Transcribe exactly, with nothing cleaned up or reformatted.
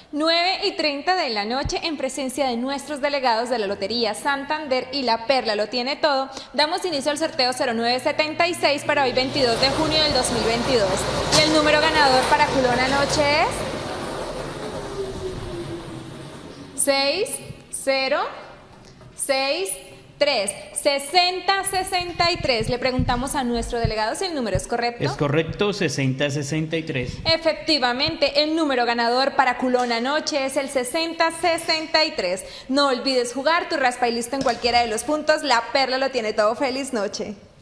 nueve y treinta de la noche, en presencia de nuestros delegados de la Lotería Santander y La Perla lo tiene todo, damos inicio al sorteo cero nueve setenta y seis para hoy veintidós de junio del dos mil veintidós. Y el número ganador para Culón Anoche es seis cero seis tres sesenta sesenta y tres. Le preguntamos a nuestro delegado si el número es correcto. Es correcto, sesenta sesenta y tres. Efectivamente, el número ganador para Culón Anoche es el sesenta sesenta y tres. No olvides jugar tu raspa y listo en cualquiera de los puntos. La Perla lo tiene todo. Feliz noche.